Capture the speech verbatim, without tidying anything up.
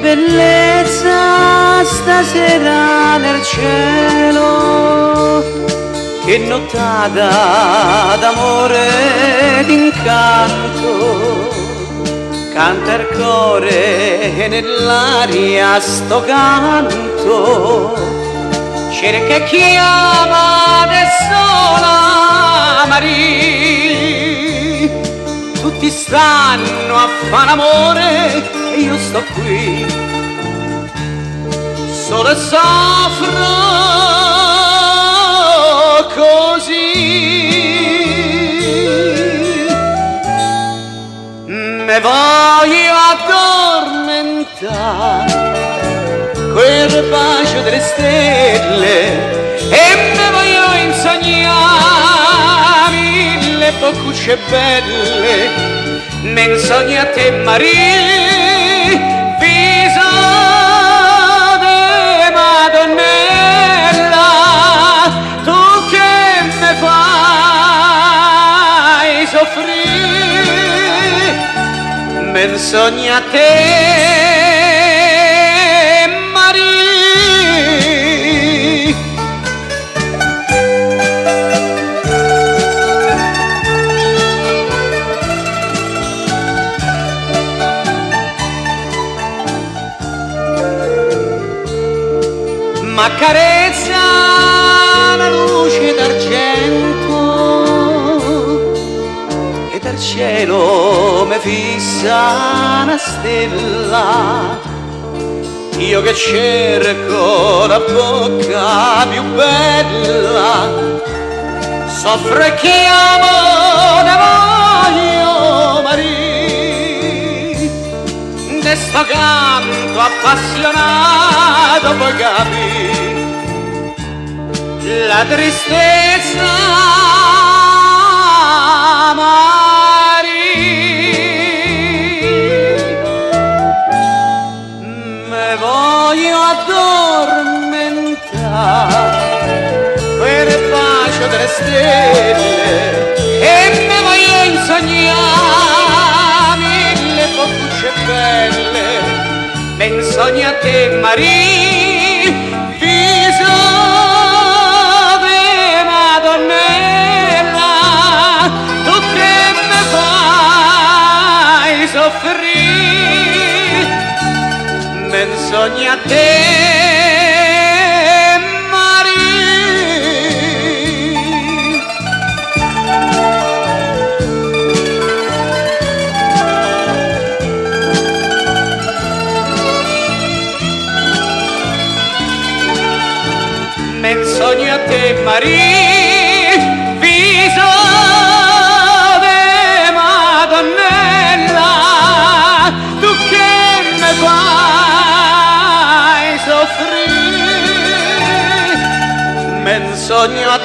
bellezza stasera nel cielo, che nottata d'amore e d'incanto, canta il cuore nell'aria sto canto, cerca e chiama de sola Maria, tutti stanno a fare amore e io sto qui, solo e soffro così. Me voglio addormentare quel bacio delle stelle e me voglio insognare mille boccucce belle, me insogni a te Maria, viso de Madonnella, tu che me fai soffrire, me insogni a te m'accarezza la luce d'argento e dal cielo mi fissa una stella, io che cerco la bocca più bella, soffro e chiamo da voglio Maria, de sto canto appassionato puoi capire la tristezza Maria, me voglio addormentare quel bacio delle stelle e me voglio insognare mille boccucce belle, me insogni a te Maria, viso de Madonnella, tu che me fai soffrire, me insogni a te sogno a te Maria, viso de Madonnella, tu che me fai soffrire, me sogno a